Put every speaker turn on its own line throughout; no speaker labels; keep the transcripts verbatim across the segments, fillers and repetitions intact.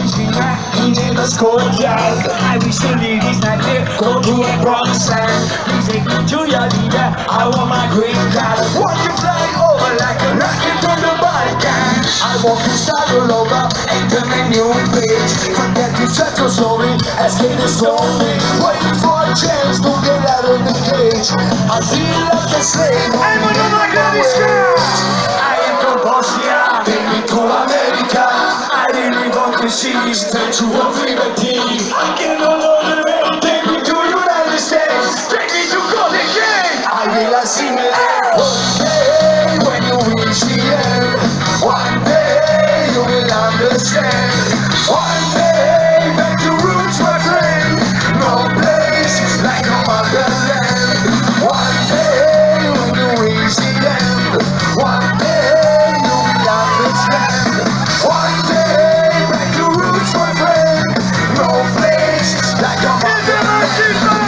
južnije i nego koja. I wish the ladies night there go to a promised land. Please take me to your leader, I want my green card. Want to fly over like a rocket from the Balkan. I want to start all over and turn a new page. Forget to set your story, escape the story. Waiting for a chance to get out of the cage. I feel like a slave. I'm a Novogradiško. I am from Bosnia. Take me to America. I really want to see the Statue of Liberty. I can no longer wait. Take me to United States. Take me to Golden Gate. I will assimilate. One day when you reach the end, one day you will understand. One day back to roots, my friend. No place like no motherland. One day when you reach the end, one day you will understand. One day back to roots, my friend. No place like no motherland.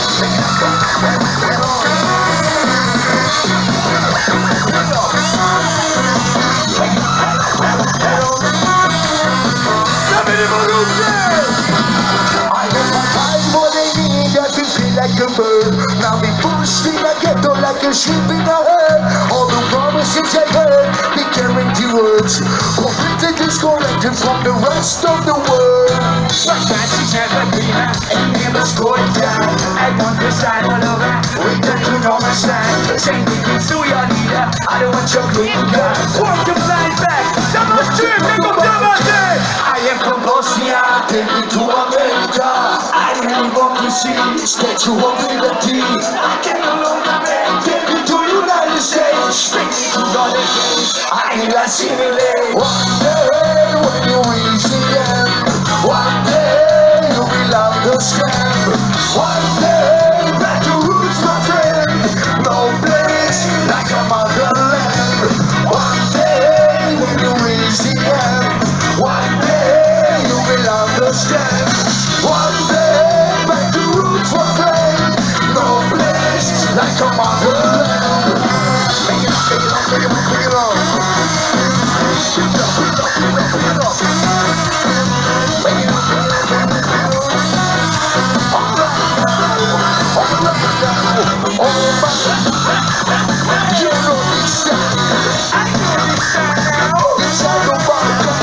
Like a bird, now be pushed in a ghetto like a sheep in a herd. All the promises I heard became empty words, completely disconnected from the rest of the world. My fantasies never been a and never scored down. I want to sign all over, return to normal stand. Same things to your leader, I don't want your green card. Want to fly back, dolaze, nego, dolaze. I am from Bosnia, take me to America. I really want to see the Statue of Liberty. I can no longer wait. Take me to United States. Take me to Golden Gate. I will assimilate. One day when you reach the end, one day you will understand. One day back to roots, my friend. No place like a motherland. One day when you reach the end, one day you will understand. One day back to roots, my friend. No place like a motherland. Bring it up, bring it up, bring it up, bring it up. Bring it up, bring it up, bring it up, bring it up. Bring it up, bring it up, bring it up. All right, all right, all right. You know this sound. I know this sound now. It's all about the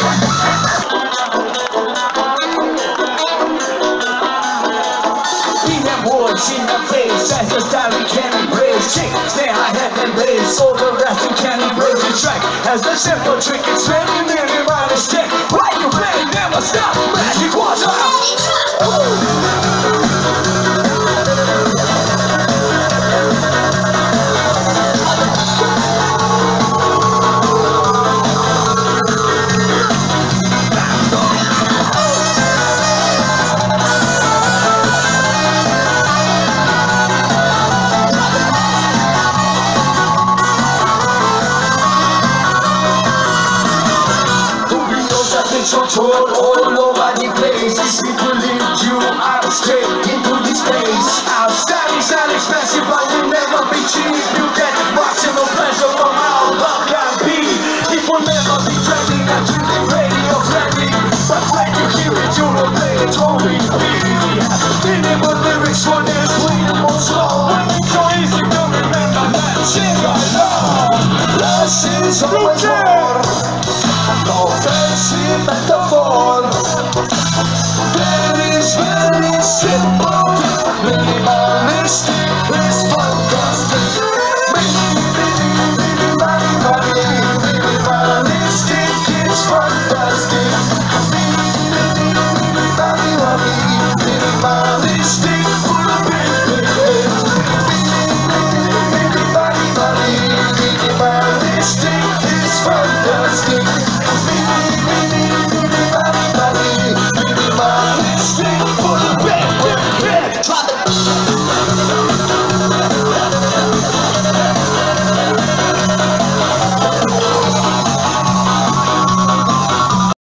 in the face, that's the style we can't embrace. Chick, stay high, head and blaze. All the rest you can't embrace the track. As the simple trick, it's many million minus ten. Why you play, never stop, magic water. Control all over the place. This it will lift you out straight into the space. Our style is inexpensive, but will never be cheap. You get maximum pleasure from our love can be. It will never be trending until the radio friendly. But when you hear it, you will play it only me. Minimal lyrics for this rhythm or slow. When it's so easy to remember that shit I know. Less is always more. No fancy metaphor. That is very simple, minimalistic.